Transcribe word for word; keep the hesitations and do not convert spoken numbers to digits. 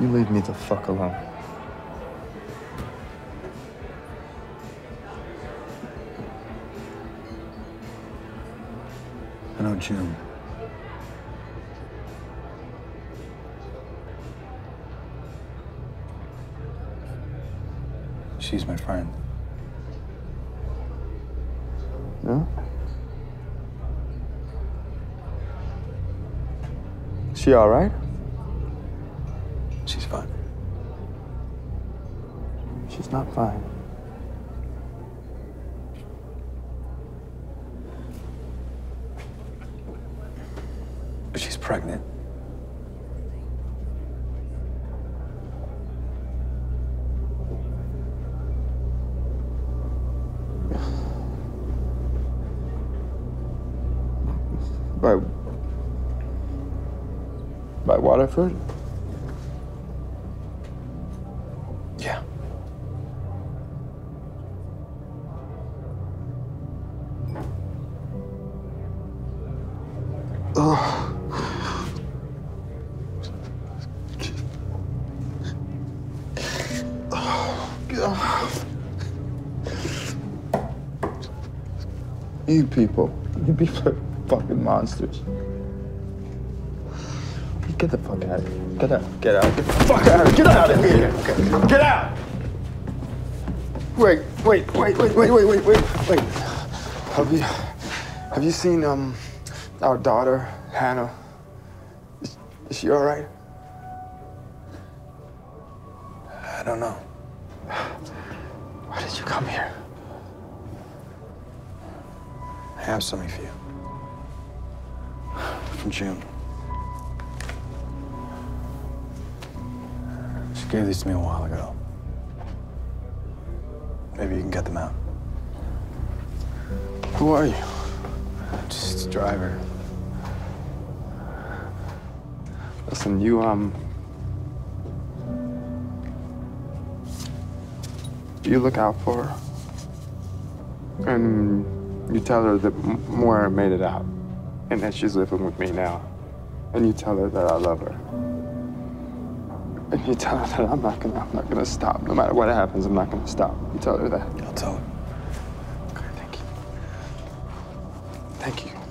You leave me the fuck alone. I know June. She's my friend. No? She all right? She's fine. She's not fine. But she's pregnant. By... By Waterford? Yeah. Oh. Oh, God. You people. You people are fucking monsters. Get the fuck out of here. Get out. Get out. Get the fuck out of here. Get out of here. Okay. Get out. Wait, wait, wait, wait, wait, wait, wait, wait, wait. Have you, have you seen, um, our daughter, Hannah? Is, is she all right? I don't know. Why did you come here? I have something for you. From June. She gave these to me a while ago. Maybe you can get them out. Who are you? Just a driver. Listen, you, um... you look out for her. And you tell her that Moira made it out. And that she's living with me now. And you tell her that I love her. And you tell her that I'm not gonna, I'm not gonna stop. No matter what happens, I'm not gonna stop. You tell her that. I'll tell her. Okay, thank you. Thank you.